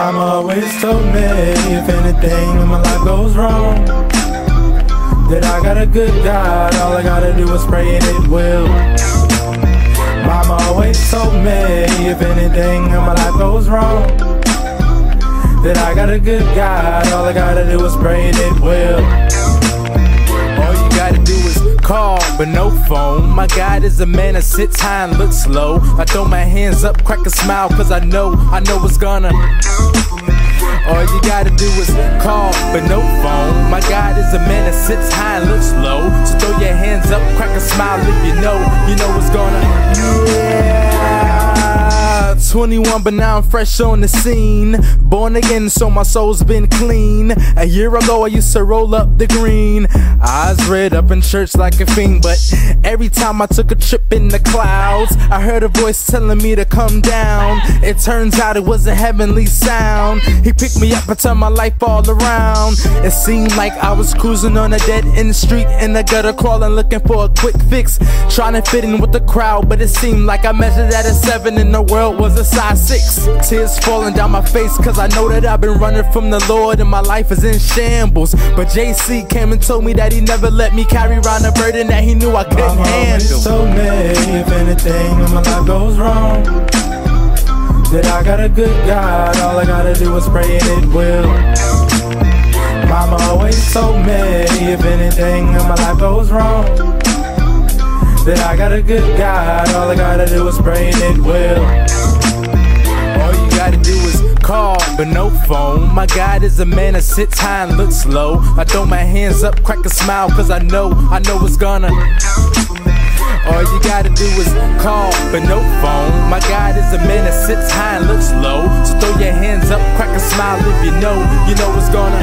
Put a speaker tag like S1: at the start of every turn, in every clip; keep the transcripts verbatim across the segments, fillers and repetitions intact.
S1: Mama always told me if anything in my life goes wrong, that I got a good God, all I gotta do is pray and it will. Mama always told me if anything in my life goes wrong, that I got a good God, all I gotta do is pray and it will. All you gotta do is call, but no phone. My God is a man that sits high and looks low. I throw my hands up, crack a smile, cause I know, I know it's gonna. All you gotta do is call, but no phone. My God is a man that sits high and looks low. So throw your hands up, crack a smile if you know, you know it's gonna. Yeah. twenty-one, but now I'm fresh on the scene. Born again, so my soul's been clean. A year ago, I used to roll up the green. Eyes red up in church like a fiend, but every time I took a trip in the clouds, I heard a voice telling me to come down. It turns out it was a heavenly sound. He picked me up and turned my life all around. It seemed like I was cruising on a dead-end street in the gutter, crawling, looking for a quick fix, trying to fit in with the crowd, but it seemed like I measured at a seven and the world was a size six. Tears falling down my face, cause I know that I've been running from the Lord and my life is in shambles. But J C came and told me that he never let me carry around a burden that he knew I couldn't Mama handle. Told me if anything in my life goes wrong, that I got a good God, all I gotta do is pray and it will. Mama always told me if anything in my life goes wrong, that I got a good God, all I gotta do is pray and it will. All you gotta do is call, but no phone. My God is a man that sits high and looks low. I throw my hands up, crack a smile, cause I know, I know it's gonna. All you gotta do is call, but no phone. My God is a man that sits high and looks low. So throw your hands up, crack a smile if you know, you know it's gonna.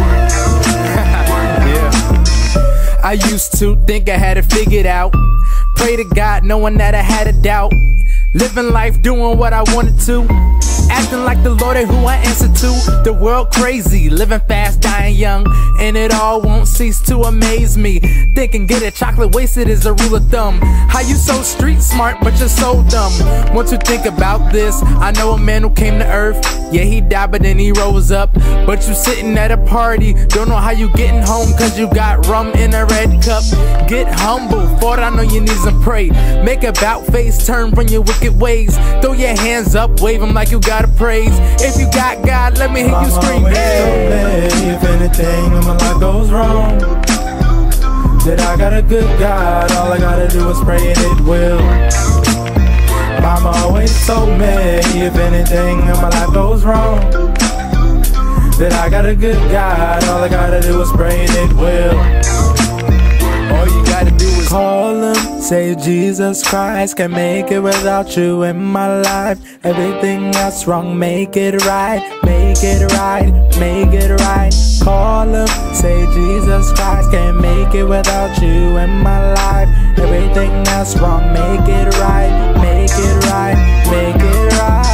S1: Yeah. I used to think I had it figured out. Pray to God knowing that I had a doubt. Living life doing what I wanted to, acting like the Lord ain't who I answer to. The world crazy, living fast, dying young, and it all won't cease to amaze me. Thinking get a chocolate wasted is a rule of thumb. How you so street smart but you're so dumb? Once you think about this, I know a man who came to earth. Yeah, he died but then he rose up. But you sitting at a party, don't know how you getting home cause you got rum in a red cup. Get humble, fall down on your knees and pray. Make a about face, turn from your wicked ways. Throw your hands up, wave them like you gotta praise. If you got God, let me hear you scream. Hey. If anything in my life goes wrong, that I got a good God, all I gotta do is pray and it will. Mama always told me if anything in my life goes wrong, that I got a good God, all I gotta do is pray and it will. All you gotta do is call him, say Jesus Christ can make it without you in my life. Everything that's wrong, make it right, make it right, make it right. Call him, say Jesus Christ can make it without you in my life. Everything that's wrong, make it right, make it right, make it right.